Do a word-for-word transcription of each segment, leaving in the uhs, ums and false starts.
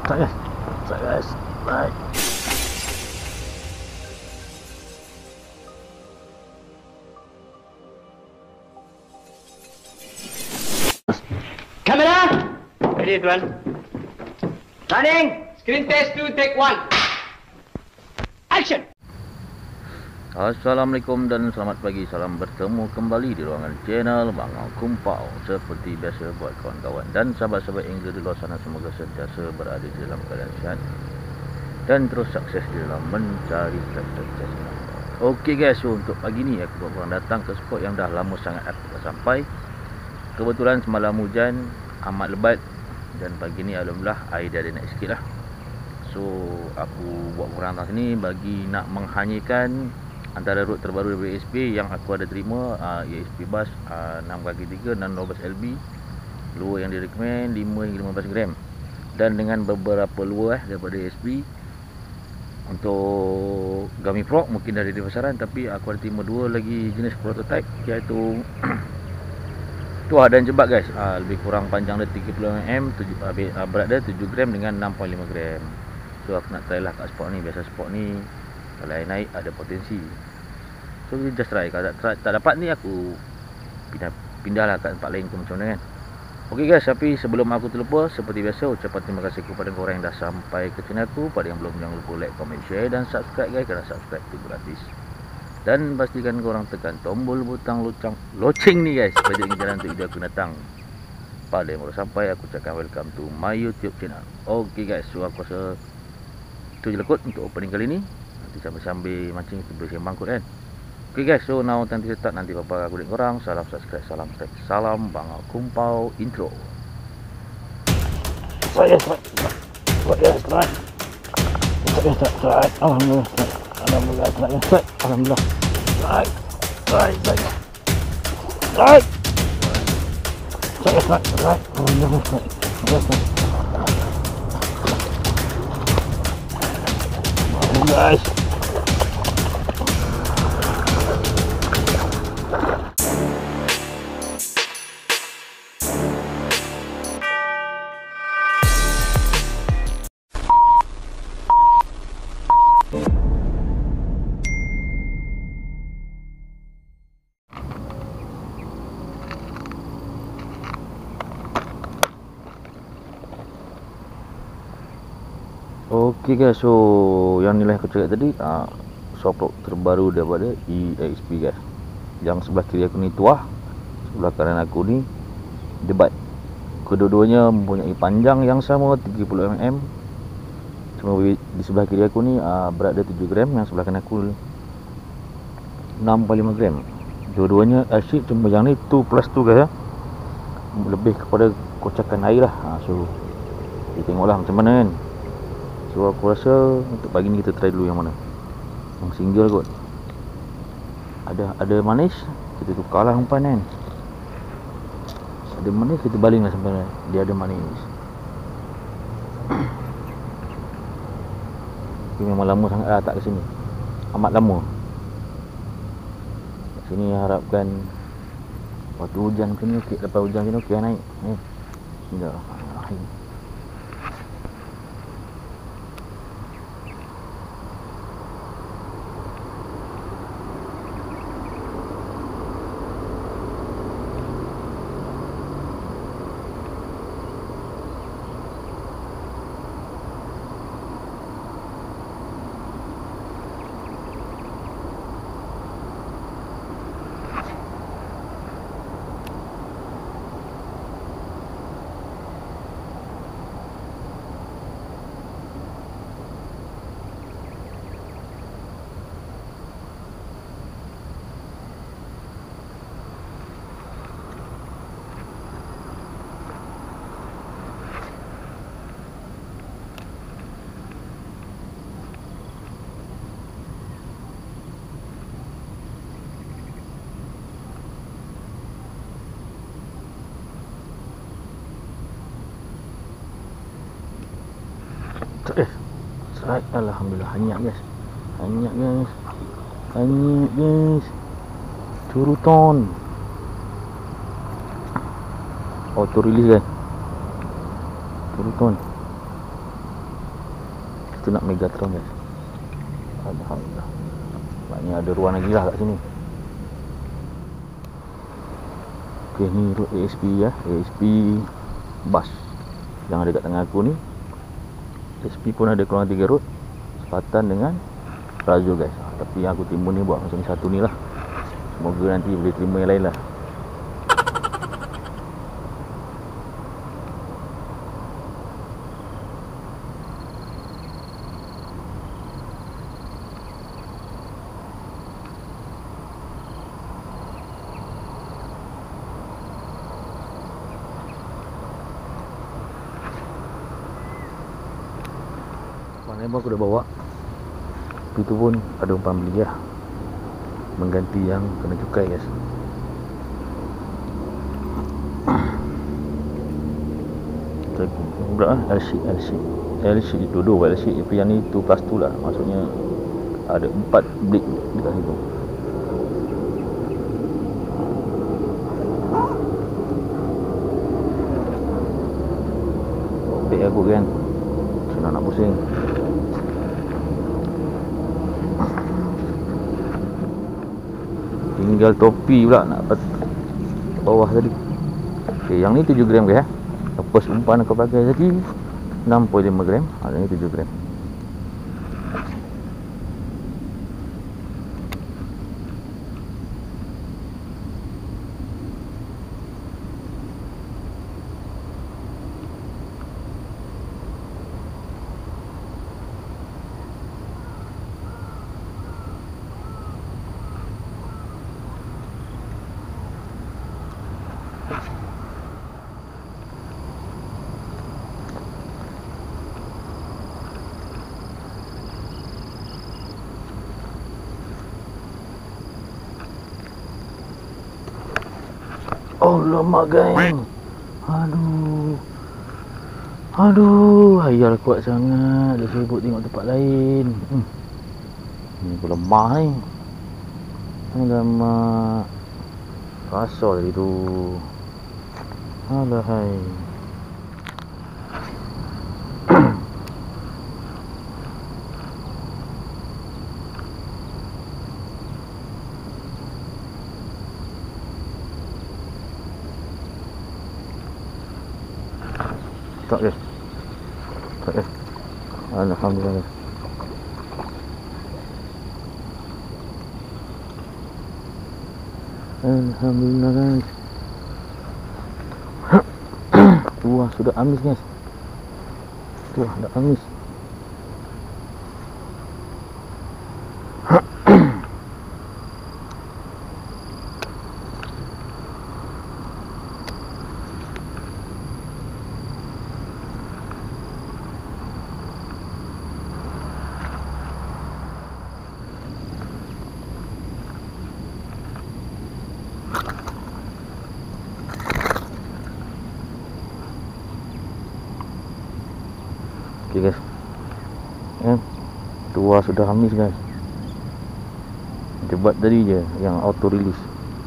Tak guys. Tak guys. Baik. Kamera! Ready, tuan. Running! Screen test two, take one. Action! Assalamualaikum dan selamat pagi. Salam bertemu kembali di ruangan channel Bangang Kumpau. Seperti biasa buat kawan-kawan dan sahabat-sahabat Angler di luar sana, semoga sentiasa berada di dalam keadaan sihat dan terus sukses di dalam mencari sukses. Okey guys, so untuk pagi ni aku korang datang ke spot yang dah lama sangat aku tak sampai. Kebetulan semalam hujan amat lebat dan pagi ni alhamdulillah air dah ada naik sikit lah. So aku buat korang datang sini bagi nak menghanyikan antara route terbaru dari E S P yang aku ada terima, uh, E S P Bass uh, enam kaki tiga dan dua belas L B. Lure yang direkomend lima hingga lima belas gram. Dan dengan beberapa lure eh, daripada E S P. Untuk Gummy Frog mungkin dah ada di pasaran, tapi aku ada terima dua lagi jenis prototype, iaitu tuah dan jebak guys. uh, Lebih kurang panjang dia tiga puluh milimeter, tujuh, uh, berat dia tujuh gram dengan enam koma lima gram. So aku nak try lah kat spot ni. Biasa spot ni kalau air naik ada potensi. So just try. Kalau tak, tak dapat ni aku pindah, pindah lah kat tempat lain ke macam mana kan. Ok guys, tapi sebelum aku terlupa, seperti biasa ucapan terima kasih kepada korang yang dah sampai ke channel aku. Pada yang belum, jangan lupa like, comment, share dan subscribe guys, kerana subscribe itu gratis. Dan pastikan korang tekan tombol butang loceng, loceng ni guys, supaya jadi jalan untuk video aku datang. Pada yang baru sampai, aku cakap welcome to my YouTube channel. Ok guys, so aku rasa itu je lekut untuk opening kali ni. Nanti sambil-sambil mancing kita boleh sembang kot kan. Ok guys, so now nanti start. Nanti bapa aku dengan korang. Salam subscribe, salam tag, salam Bangang Kumpau intro. Saya start. Saya start. Saya start. Start. Alhamdulillah. Alhamdulillah. Start. Alhamdulillah. Start. Start. Start. Saya start. Start. Alhamdulillah. Start. Saya start. Guys. Ok guys, so yang ni lah aku cakap tadi, uh, soft rock terbaru daripada E X P guys. Yang sebelah kiri aku ni tuah, sebelah kanan aku ni jebat. Kedua-duanya mempunyai panjang yang sama tiga puluh milimeter. Cuma di sebelah kiri aku ni uh, berat dia tujuh gram, yang sebelah kanan aku enam koma lima gram. Dua-duanya asyik, cuma yang ni dua plus dua guys ya. Lebih kepada kocakan air lah. uh, So kita tengoklah macam mana kan. So aku rasa untuk pagi ni kita try dulu yang mana. Yang single kot. Ada ada manis, kita tukarlah umpan kan. Ada manis, kita baling lah sampai dia ada manis. Ini memang lama sangat lah tak ke sini. Amat lama. Kat sini harapkan waktu hujan macam ni okey. Lepas hujan macam ni okey naik. Eh. Bismillahirrahmanirrahim. Eh, strike. Alhamdulillah, hanyak guys. Hanyak guys. Hanyak guys. Curuton. Auto release guys. Curuton. Itu nak Megatron guys. Alhamdulillah. Maknanya ada ruang lagi lah kat sini. Okey, ni road A S P ya, A S P bus yang ada kat tengah aku ni. A S P pun ada kurang tiga road sepatan dengan Razo guys. Ha, tapi yang aku timbun ni buat macam ni satu ni lah. Semoga nanti boleh terima yang lain lah. Mana pun aku dah bawa. Tapi tu pun ada umpan beli lah, mengganti yang kena cukai guys. Berapa lah? L-shape, L-shape L-shape itu dua L-shape. Tapi yang ni tu plus tu lah. Maksudnya ada empat blade dekat situ. Beg aku kan senang nak pusing. Tinggal topi pula nak dapat bawah tadi. Okey, yang ni tujuh gram ke ya. Lepas umpan aku pakai tadi enam koma lima gram, ada ni tujuh gram. Oh lemak geng. Aduh. Aduh, ayal kuat sangat. Dia sibuk tengok tempat lain. Hmm. Ni pun lemah ni. Alamak. Kasar tadi tu. Alahai. Tak guys. Tak guys. Alhamdulillah guys. Alhamdulillah guys. Wah, sudah amis guys. Tuh, dah amis. Okay guys, eh, tua sudah habis guys. Jebat tadi je yang auto release.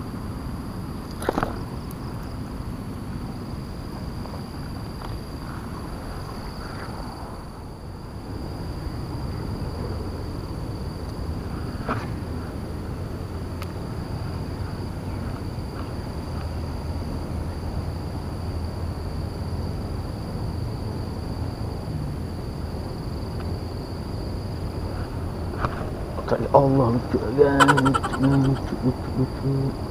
Ya Allah, lucu guys, lucu, lucu, lucu, lucu.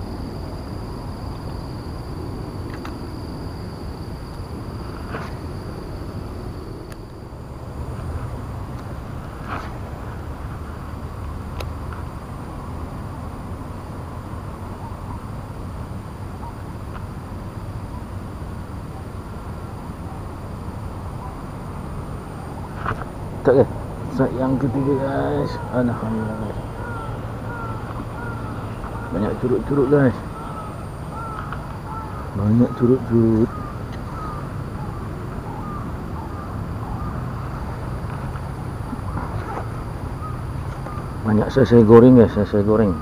Tak ke? Set yang ketiga guys. Alhamdulillah guys. Banyak curut-curut guys. Banyak curut-curut. Banyak saya goreng guys, saya goreng.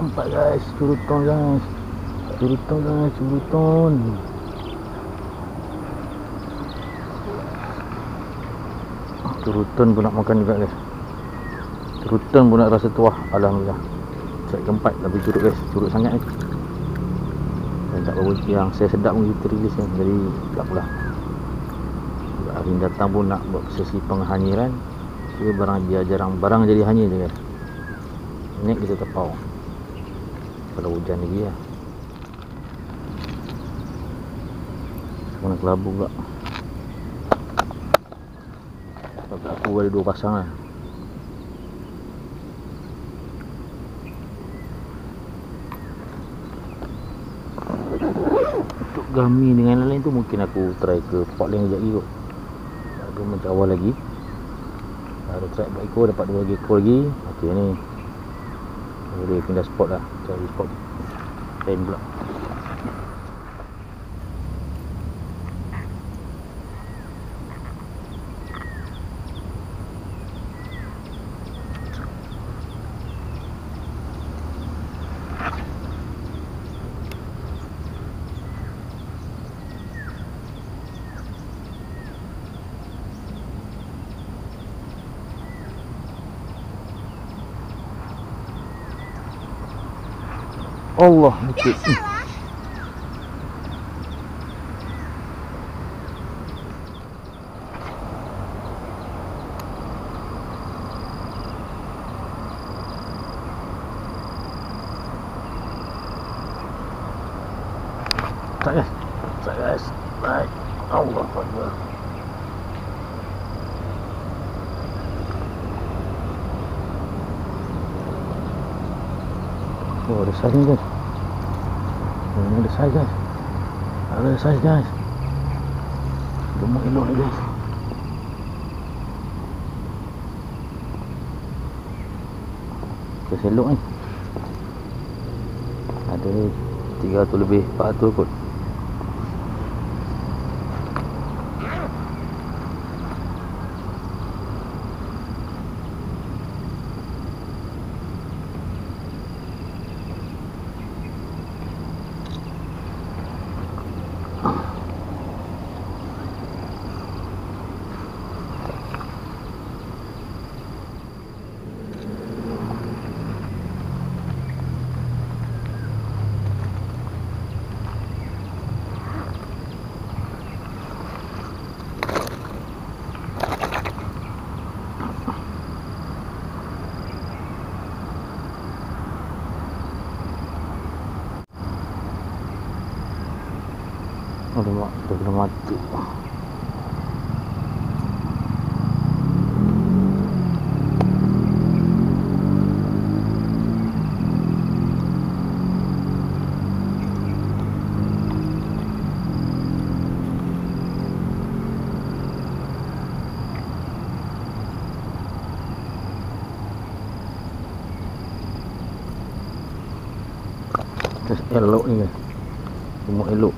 keempat guys, curuton guys. Curuton guys, curuton. Curuton pun nak makan juga guys. Curuton pun nak rasa tuah. Alhamdulillah. Strike keempat tapi curut guys, curut sangat ni. Dan tak bawa yang saya sedap pun kita rilis kan. Jadi tak apalah. Hari ni datang pun nak buat sesi penghanyiran. Dia barang dia jarang barang jadi hanyir je guys. Ni kita tepau. Kalau hujan lagi lah. Mana kelabu pula. Sebab aku ada dua pasang lah. Untuk gami dengan lain-lain tu mungkin aku try ke pot lain sekejap lagi kot. Aku macam awal lagi. Ada try buat ekor, dapat dua ekor lagi. Ok ni boleh pindah spot lah. Cari spot lain pula. Allah, okey. Tak guys. Tak guys. Baik. Allah Akbar. Oh, ada saiz ni guys. Oh, ni ada saiz guys. Ada saiz guys. Gemuk elok ni guys. Kes elok ni. Ada tiga ratus lebih, empat ratus kot. Alamak, dah kena mati. Terus elok ni guys. Semua elok.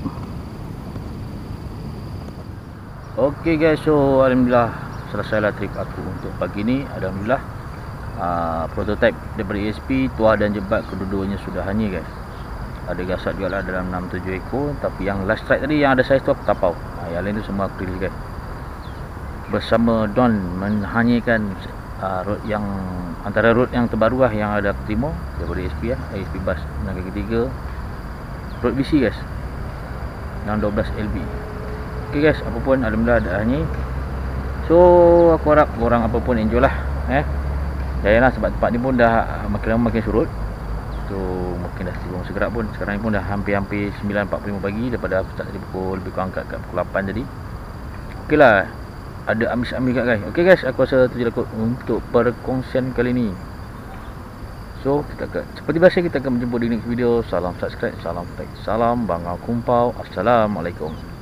Okey guys, so alhamdulillah selesailah trip aku untuk pagi ni. Alhamdulillah uh, prototype daripada E S P, tuah dan jebat kedua-duanya sudah hanyir guys. Ada gasat juga lah dalam enam tujuh ekor. Tapi yang last strike tadi yang ada saiz tu aku tapau. uh, Yang lain tu semua aku release guys. Bersama Don menghanyirkan uh, road yang antara road yang terbaru lah yang ada aku terima daripada E S P lah, E S P Bus enam kaki tiga road B C guys, enam dua belas L B. Ok guys, apa pun alhamdulillah ada hanyir. So aku harap korang apa pun enjoy lah eh. Jayalah sebab tempat ni pun dah makin lama makin surut. So mungkin dah sibuk segerak pun. Sekarang ni pun dah hampir-hampir sembilan empat puluh lima pagi daripada aku start tadi pukul lebih kurang kat, kat pukul lapan tadi. Ok lah, ada ambil-ambil kat guys. Ok guys, aku rasa tu je lah untuk perkongsian kali ni. So kita akan, seperti biasa kita akan berjumpa di next video. Salam subscribe, salam like, salam Bangau Kumpau. Assalamualaikum.